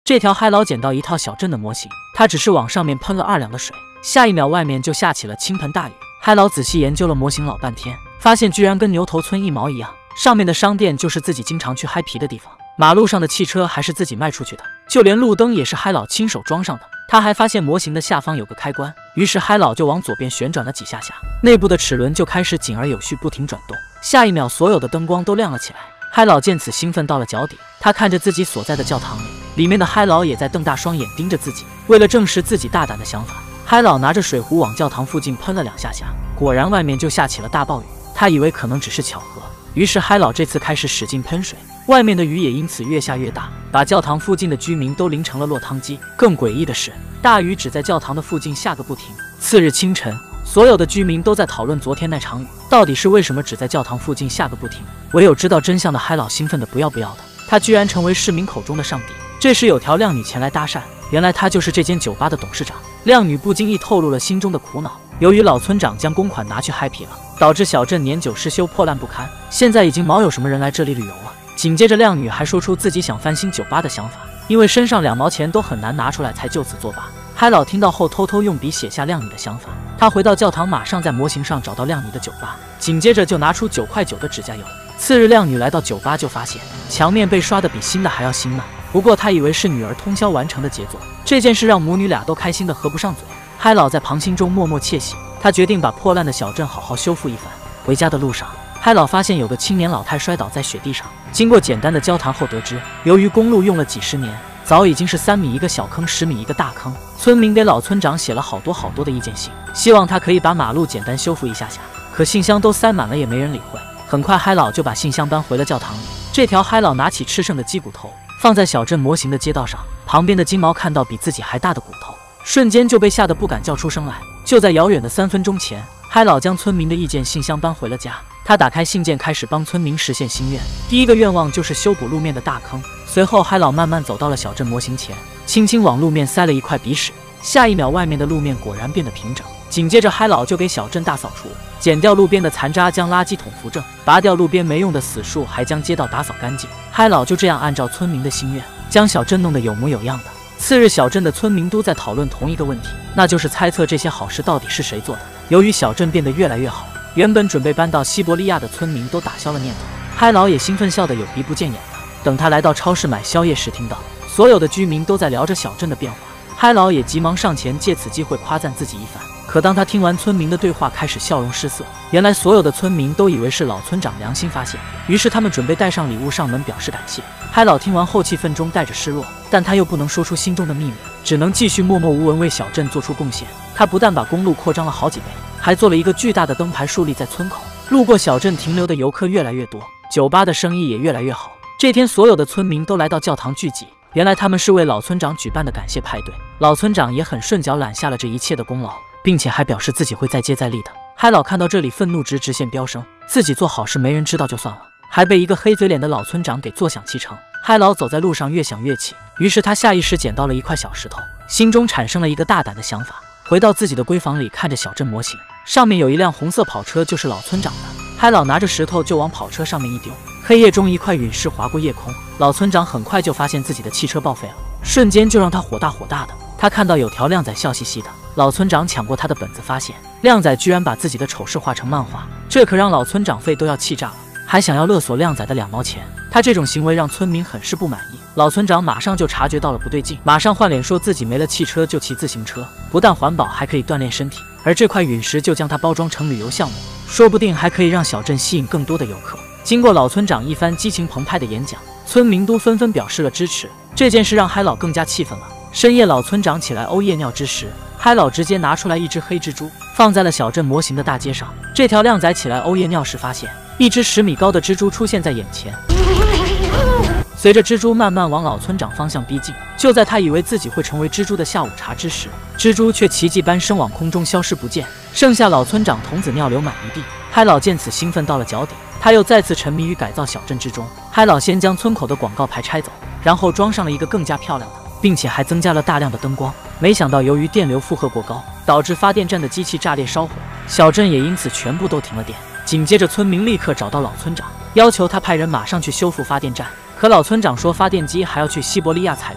这条嗨佬捡到一套小镇的模型，他只是往上面喷了2两的水，下一秒外面就下起了倾盆大雨。嗨佬仔细研究了模型老半天，发现居然跟牛头村一毛一样，上面的商店就是自己经常去嗨皮的地方，马路上的汽车还是自己卖出去的，就连路灯也是嗨佬亲手装上的。他还发现模型的下方有个开关，于是嗨佬就往左边旋转了几下下，内部的齿轮就开始紧而有序不停转动，下一秒所有的灯光都亮了起来。嗨佬见此兴奋到了脚底，他看着自己所在的教堂里面的嗨佬也在瞪大双眼盯着自己。为了证实自己大胆的想法，嗨佬拿着水壶往教堂附近喷了2下下，果然外面就下起了大暴雨。他以为可能只是巧合，于是嗨佬这次开始使劲喷水，外面的雨也因此越下越大，把教堂附近的居民都淋成了落汤鸡。更诡异的是，大雨只在教堂的附近下个不停。次日清晨，所有的居民都在讨论昨天那场雨到底是为什么只在教堂附近下个不停。唯有知道真相的嗨佬兴奋的不要不要的，他居然成为市民口中的上帝。这时有条靓女前来搭讪，原来她就是这间酒吧的董事长。靓女不经意透露了心中的苦恼，由于老村长将公款拿去嗨皮了，导致小镇年久失修破烂不堪，现在已经毛有什么人来这里旅游了。紧接着靓女还说出自己想翻新酒吧的想法，因为身上2毛钱都很难拿出来，才就此作罢。嗨佬听到后偷偷用笔写下靓女的想法，他回到教堂马上在模型上找到靓女的酒吧，紧接着就拿出9块9的指甲油。次日靓女来到酒吧就发现墙面被刷得比新的还要新呢，不过她以为是女儿通宵完成的杰作，这件事让母女俩都开心的合不上嘴。嗨佬在旁心中默默窃喜，他决定把破烂的小镇好好修复一番。回家的路上，嗨佬发现有个青年老太摔倒在雪地上，经过简单的交谈后得知，由于公路用了几十年，早已经是3米一个小坑，10米一个大坑。村民给老村长写了好多的意见信，希望他可以把马路简单修复一下下，可信箱都塞满了也没人理会。很快嗨佬就把信箱搬回了教堂里。这条嗨佬拿起吃剩的鸡骨头放在小镇模型的街道上，旁边的金毛看到比自己还大的骨头，瞬间就被吓得不敢叫出声来。就在遥远的3分钟前，嗨佬将村民的意见信箱搬回了家。他打开信件，开始帮村民实现心愿。第一个愿望就是修补路面的大坑。随后嗨佬慢慢走到了小镇模型前，轻轻往路面塞了一块鼻屎，下一秒外面的路面果然变得平整。紧接着嗨佬就给小镇大扫除，剪掉路边的残渣，将垃圾桶扶正，拔掉路边没用的死树，还将街道打扫干净。嗨佬就这样按照村民的心愿，将小镇弄得有模有样的。次日，小镇的村民都在讨论同一个问题，那就是猜测这些好事到底是谁做的。由于小镇变得越来越好，原本准备搬到西伯利亚的村民都打消了念头。嗨佬也兴奋笑得有鼻不见眼的。等他来到超市买宵夜时，听到所有的居民都在聊着小镇的变化，嗨佬也急忙上前借此机会夸赞自己一番。可当他听完村民的对话，开始笑容失色。原来所有的村民都以为是老村长良心发现，于是他们准备带上礼物上门表示感谢。嗨佬听完后气愤中带着失落，但他又不能说出心中的秘密，只能继续默默无闻为小镇做出贡献。他不但把公路扩张了好几倍，还做了一个巨大的灯牌竖立在村口，路过小镇停留的游客越来越多，酒吧的生意也越来越好。这天所有的村民都来到教堂聚集，原来他们是为老村长举办的感谢派对。老村长也很顺脚揽下了这一切的功劳，并且还表示自己会再接再厉的。嗨佬看到这里，愤怒值直线飙升，自己做好事没人知道就算了，还被一个黑嘴脸的老村长给坐享其成。嗨佬走在路上越想越气，于是他下意识捡到了一块小石头，心中产生了一个大胆的想法。回到自己的闺房里，看着小镇模型，上面有一辆红色跑车，就是老村长的。嗨佬拿着石头就往跑车上面一丢，黑夜中一块陨石划过夜空。老村长很快就发现自己的汽车报废了，瞬间就让他火大的。他看到有条靓仔笑嘻嘻的，老村长抢过他的本子，发现靓仔居然把自己的丑事画成漫画，这可让老村长肺都要气炸了，还想要勒索靓仔的2毛钱。他这种行为让村民很是不满意。老村长马上就察觉到了不对劲，马上换脸说自己没了汽车就骑自行车，不但环保还可以锻炼身体，而这块陨石就将它包装成旅游项目，说不定还可以让小镇吸引更多的游客。经过老村长一番激情澎湃的演讲，村民都纷纷表示了支持。这件事让嗨佬更加气愤了。深夜老村长起来呕夜尿之时，嗨佬直接拿出来一只黑蜘蛛，放在了小镇模型的大街上。这条靓仔起来呕夜尿时，发现一只10米高的蜘蛛出现在眼前，随着蜘蛛慢慢往老村长方向逼近，就在他以为自己会成为蜘蛛的下午茶之时，蜘蛛却奇迹般升往空中消失不见，剩下老村长童子尿流满一地。嗨佬见此兴奋到了脚底，他又再次沉迷于改造小镇之中。嗨佬先将村口的广告牌拆走，然后装上了一个更加漂亮的，并且还增加了大量的灯光。没想到由于电流负荷过高，导致发电站的机器炸裂烧毁，小镇也因此全部都停了电。紧接着村民立刻找到老村长，要求他派人马上去修复发电站。可老村长说发电机还要去西伯利亚采购呢，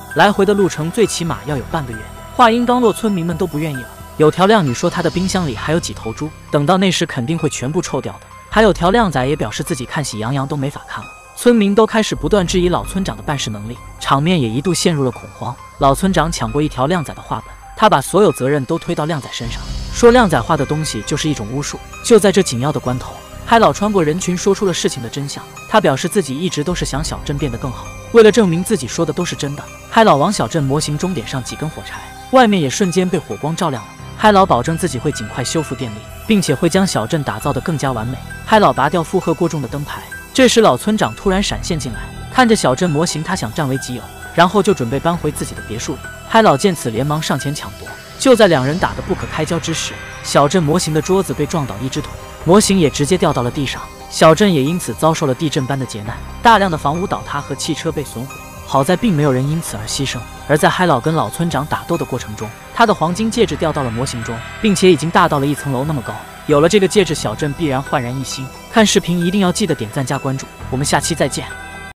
来回的路程最起码要有半个月。话音刚落，村民们都不愿意了。有条靓女说她的冰箱里还有几头猪，等到那时肯定会全部臭掉的。还有条靓仔也表示自己看喜羊羊都没法看了。村民都开始不断质疑老村长的办事能力，场面也一度陷入了恐慌。老村长抢过一条靓仔的画本，他把所有责任都推到靓仔身上，说靓仔画的东西就是一种巫术。就在这紧要的关头，海老穿过人群说出了事情的真相。他表示自己一直都是想小镇变得更好，为了证明自己说的都是真的，海老往小镇模型中点上几根火柴，外面也瞬间被火光照亮了。海老保证自己会尽快修复电力，并且会将小镇打造得更加完美。海老拔掉负荷过重的灯牌，这时老村长突然闪现进来，看着小镇模型，他想占为己有，然后就准备搬回自己的别墅里。海老见此连忙上前抢夺，就在两人打得不可开交之时，小镇模型的桌子被撞倒一只腿，模型也直接掉到了地上，小镇也因此遭受了地震般的劫难，大量的房屋倒塌和汽车被损毁。好在并没有人因此而牺牲。而在海老跟老村长打斗的过程中，他的黄金戒指掉到了模型中，并且已经大到了1层楼那么高。有了这个戒指，小镇必然焕然一新。看视频一定要记得点赞加关注，我们下期再见。